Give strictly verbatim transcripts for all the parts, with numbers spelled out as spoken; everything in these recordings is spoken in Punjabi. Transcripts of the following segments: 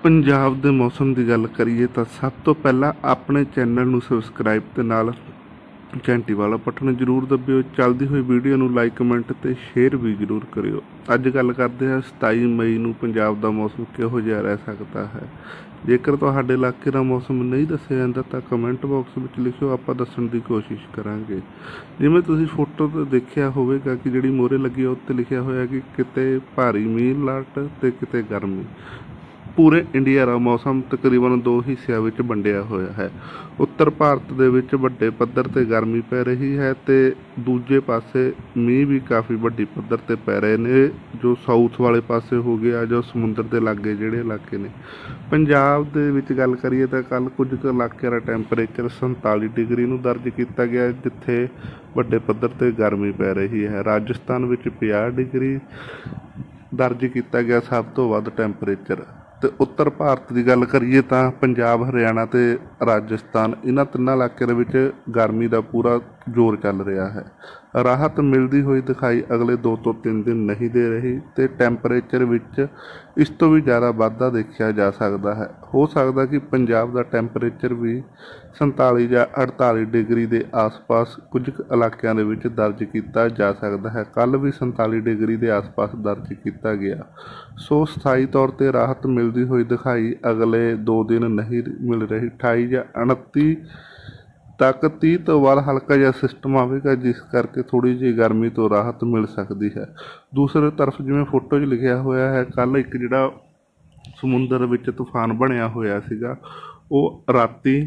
ਪੰਜਾਬ ਦੇ ਮੌਸਮ ਦੀ ਗੱਲ ਕਰੀਏ ਤਾਂ ਸਭ ਤੋਂ ਪਹਿਲਾਂ ਆਪਣੇ ਚੈਨਲ ਨੂੰ ਸਬਸਕ੍ਰਾਈਬ ਤੇ ਨਾਲ ਘੰਟੀ ਵਾਲਾ ਬਟਨ ਜ਼ਰੂਰ ਦਬਿਓ। ਚੱਲਦੀ ਹੋਈ ਵੀਡੀਓ ਨੂੰ ਲਾਈਕ ਕਮੈਂਟ ਤੇ ਸ਼ੇਅਰ ਵੀ ਜ਼ਰੂਰ ਕਰਿਓ। ਅੱਜ ਗੱਲ ਕਰਦੇ ਹਾਂ ਸਤਾਈ ਮਈ ਨੂੰ ਪੰਜਾਬ ਦਾ ਮੌਸਮ ਕਿਹੋ ਜਿਹਾ ਰਹਿ ਸਕਦਾ ਹੈ। ਜੇਕਰ ਤੁਹਾਡੇ ਇਲਾਕੇ ਦਾ ਮੌਸਮ ਨਹੀਂ ਦੱਸਿਆ ਜਾਂਦਾ ਤਾਂ ਕਮੈਂਟ ਬਾਕਸ ਵਿੱਚ ਲਿਖਿਓ, ਆਪਾਂ ਦੱਸਣ ਦੀ ਕੋਸ਼ਿਸ਼ ਕਰਾਂਗੇ। ਜਿਵੇਂ ਤੁਸੀਂ ਫੋਟੋ 'ਤੇ ਦੇਖਿਆ ਹੋਵੇਗਾ ਕਿ ਜਿਹੜੀ ਮੋਹਰੇ ਲੱਗੀ ਆ ਉੱਤੇ ਲਿਖਿਆ ਹੋਇਆ ਕਿ ਕਿਤੇ ਭਾਰੀ ਮੀਂਹ ਅਲਰਟ ਤੇ ਕਿਤੇ ਗਰਮੀ। ਪੂਰੇ ਇੰਡੀਆ ਦਾ ਮੌਸਮ ਤਕਰੀਬਨ ਦੋ ਹਿੱਸਿਆਂ ਵਿੱਚ ਵੰਡਿਆ ਹੋਇਆ ਹੈ। ਉੱਤਰ ਭਾਰਤ ਦੇ ਵਿੱਚ ਵੱਡੇ ਪੱਧਰ 'ਤੇ ਗਰਮੀ ਪੈ ਰਹੀ ਹੈ ਅਤੇ ਦੂਜੇ ਪਾਸੇ ਮੀਂਹ ਵੀ ਕਾਫੀ ਵੱਡੀ ਪੱਧਰ 'ਤੇ ਪੈ ਰਹੇ ਨੇ, ਜੋ ਸਾਊਥ ਵਾਲੇ ਪਾਸੇ ਹੋ ਗਿਆ, ਜੋ ਸਮੁੰਦਰ ਦੇ ਲਾਗੇ ਜਿਹੜੇ ਇਲਾਕੇ ਨੇ। ਪੰਜਾਬ ਦੇ ਵਿੱਚ ਗੱਲ ਕਰੀਏ ਤਾਂ ਕੱਲ੍ਹ ਕੁਝ ਕੁ ਇਲਾਕਿਆਂ ਦਾ ਟੈਂਪਰੇਚਰ ਸੰਤਾਲੀ ਡਿਗਰੀ ਨੂੰ ਦਰਜ ਕੀਤਾ ਗਿਆ, ਜਿੱਥੇ ਵੱਡੇ ਪੱਧਰ 'ਤੇ ਗਰਮੀ ਪੈ ਰਹੀ ਹੈ। ਰਾਜਸਥਾਨ ਵਿੱਚ ਪੰਜਾਹ ਡਿਗਰੀ ਦਰਜ ਕੀਤਾ ਗਿਆ ਸਭ ਤੋਂ ਵੱਧ ਟੈਂਪਰੇਚਰ। ਅਤੇ ਉੱਤਰ ਭਾਰਤ ਦੀ ਗੱਲ ਕਰੀਏ ਤਾਂ ਪੰਜਾਬ, ਹਰਿਆਣਾ ਅਤੇ ਰਾਜਸਥਾਨ, ਇਹਨਾਂ ਤਿੰਨਾਂ ਇਲਾਕਿਆਂ ਦੇ ਵਿੱਚ ਗਰਮੀ ਦਾ ਪੂਰਾ ਜ਼ੋਰ ਚੱਲ ਰਿਹਾ ਹੈ। ਰਾਹਤ ਮਿਲਦੀ ਹੋਈ ਦਿਖਾਈ ਅਗਲੇ ਦੋ ਤੋਂ ਤਿੰਨ ਦਿਨ ਨਹੀਂ ਦੇ ਰਹੀ ਅਤੇ ਟੈਂਪਰੇਚਰ ਵਿੱਚ ਇਸ ਤੋਂ ਵੀ ਜ਼ਿਆਦਾ ਵਾਧਾ ਦੇਖਿਆ ਜਾ ਸਕਦਾ ਹੈ। ਹੋ ਸਕਦਾ ਕਿ ਪੰਜਾਬ ਦਾ ਟੈਂਪਰੇਚਰ ਵੀ ਸੰਤਾਲੀ ਜਾਂ ਅੜਤਾਲੀ ਡਿਗਰੀ ਦੇ ਆਸ-ਪਾਸ ਕੁਝ ਕੁ ਇਲਾਕਿਆਂ ਦੇ ਵਿੱਚ ਦਰਜ ਕੀਤਾ ਜਾ ਸਕਦਾ ਹੈ। ਕੱਲ੍ਹ ਵੀ ਸੰਤਾਲੀ ਡਿਗਰੀ ਦੇ ਆਸ-ਪਾਸ ਦਰਜ ਕੀਤਾ ਗਿਆ। ਸੋ ਸਥਾਈ ਤੌਰ 'ਤੇ ਰਾਹਤ ਮਿਲਦੀ ਹੋਈ ਦਿਖਾਈ ਅਗਲੇ ਦੋ ਦਿਨ ਨਹੀਂ ਮਿਲ ਰਹੀ। ਅਠਾਈ ਜਾਂ ਉਨੱਤੀ ਤੱਕ ਤੀਹ ਤੋਂ ਬਾਅਦ ਹਲਕਾ ਜਿਹਾ ਸਿਸਟਮ ਆਵੇਗਾ, ਜਿਸ ਕਰਕੇ ਥੋੜ੍ਹੀ ਜਿਹੀ ਗਰਮੀ ਤੋਂ ਰਾਹਤ ਮਿਲ ਸਕਦੀ ਹੈ। ਦੂਸਰੀ ਤਰਫ ਜਿਵੇਂ ਫੋਟੋ 'ਚ ਲਿਖਿਆ ਹੋਇਆ ਹੈ, ਕੱਲ੍ਹ ਇੱਕ ਜਿਹੜਾ ਸਮੁੰਦਰ ਵਿੱਚ ਤੂਫਾਨ ਬਣਿਆ ਹੋਇਆ ਸੀਗਾ, ਉਹ ਰਾਤੀ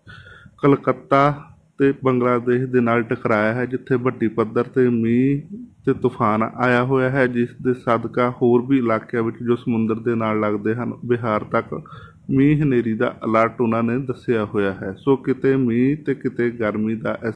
ਕਲਕੱਤਾ ਅਤੇ ਬੰਗਲਾਦੇਸ਼ ਦੇ ਨਾਲ ਟਕਰਾਇਆ ਹੈ, ਜਿੱਥੇ ਵੱਡੀ ਪੱਧਰ 'ਤੇ ਮੀਂਹ ਅਤੇ ਤੂਫਾਨ ਆਇਆ ਹੋਇਆ ਹੈ, ਜਿਸ ਦੇ ਸਦਕਾ ਹੋਰ ਵੀ ਇਲਾਕਿਆਂ ਵਿੱਚ ਜੋ ਸਮੁੰਦਰ ਦੇ ਨਾਲ ਲੱਗਦੇ ਹਨ, ਬਿਹਾਰ ਤੱਕ ਮੀਂਹ ਹਨੇਰੀ ਦਾ ਅਲਰਟ ਉਹਨਾਂ ਨੇ ਦੱਸਿਆ ਹੋਇਆ ਹੈ। ਸੋ ਕਿਤੇ ਮੀਂਹ ਅਤੇ ਕਿਤੇ ਗਰਮੀ ਦਾ